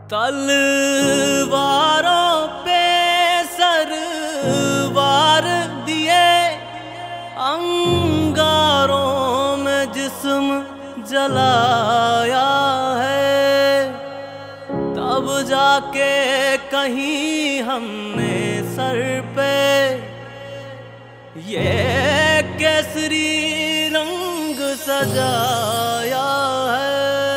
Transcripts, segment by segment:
तलवारों पे सरवार दिए, अंगारों में जिस्म जलाया है, तब जाके कहीं हमने सर पे ये केसरी रंग सजाया है।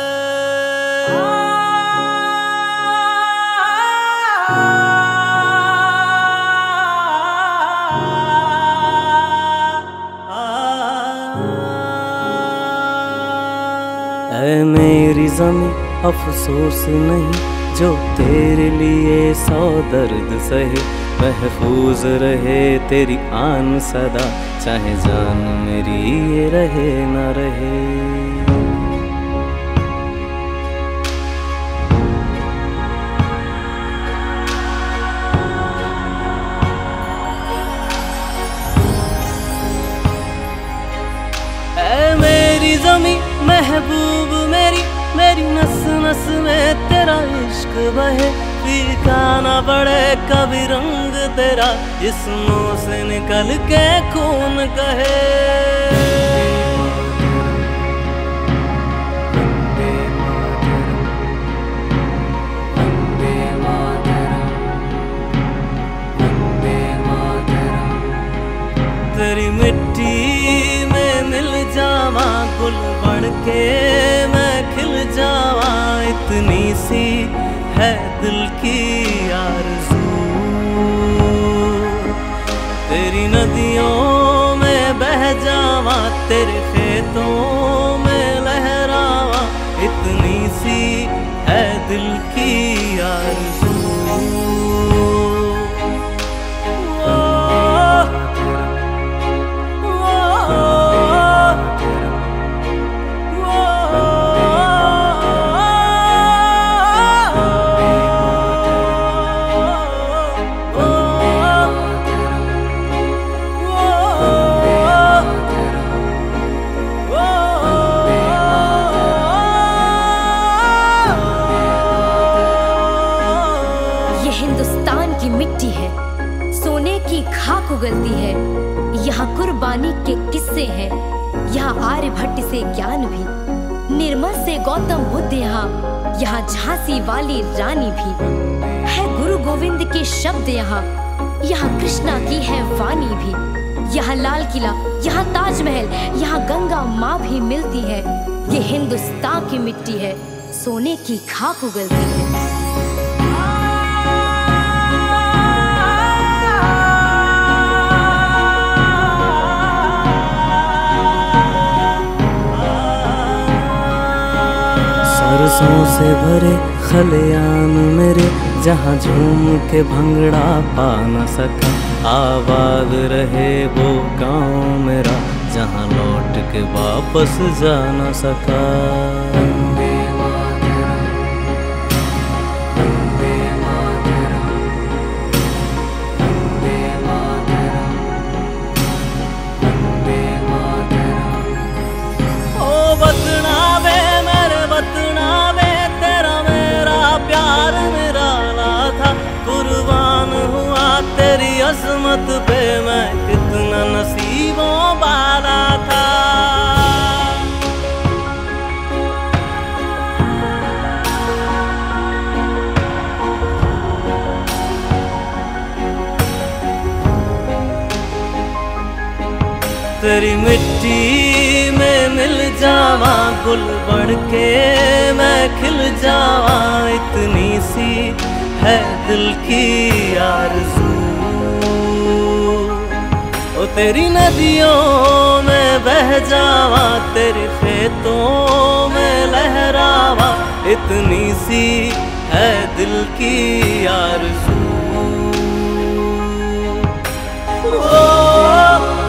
ऐ मेरी ज़मीं अफसोस नहीं जो तेरे लिए सौ दर्द सहे, महफूज रहे तेरी आन सदा, चाहे जान मेरी ये रहे न रहे। ऐ मेरी ज़मीं महबूब मेरी, मेरी नस नस में तेरा इश्क बहे, फीका ना पड़े कभी रंग तेरा, जिस्मों से निकल के खून कहे। तेरी मिट्टी में मिल जावा, गुल बन के मैं खिल जावा, इतनी सी है दिल की आरज़ू। तेरी नदियों में बह जावा, तेरे खेतों में लहरावा, इतनी सी है दिल की आरज़ू। हिंदुस्तान की मिट्टी है, सोने की खाक उगलती है, यहाँ कुर्बानी के किस्से हैं, यहाँ आर्यभट्ट से ज्ञान भी, निर्मल से गौतम बुद्ध, यहाँ झांसी वाली रानी भी है, गुरु गोविंद के शब्द यहाँ कृष्णा की है वाणी भी, यहाँ लाल किला, यहाँ ताजमहल, यहाँ गंगा माँ भी मिलती है। ये हिंदुस्तान की मिट्टी है, सोने की खाक उगलती है। सरसों से भरे खलियान मेरे, जहाँ झूम के भंगड़ा पा न सका, आबाद रहे वो गाँव मेरा, जहाँ लौट के वापस जा न सका। अज़मत पे मैं कितना नसीबों वाला था। तेरी मिट्टी में मिल जावा, गुल बन के मैं खिल जावा, इतनी सी है दिल की आरज़ू। ओ तेरी नदियों में बह जावा, तेरे खेतों में लहरावा, इतनी सी है दिल की आरज़ू।